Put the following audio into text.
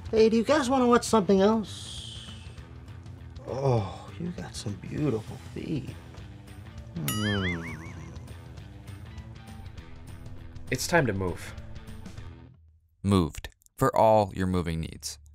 Hey, do you guys want to watch something else? Oh, you got some beautiful feet. It's time to move. Moved for all your moving needs.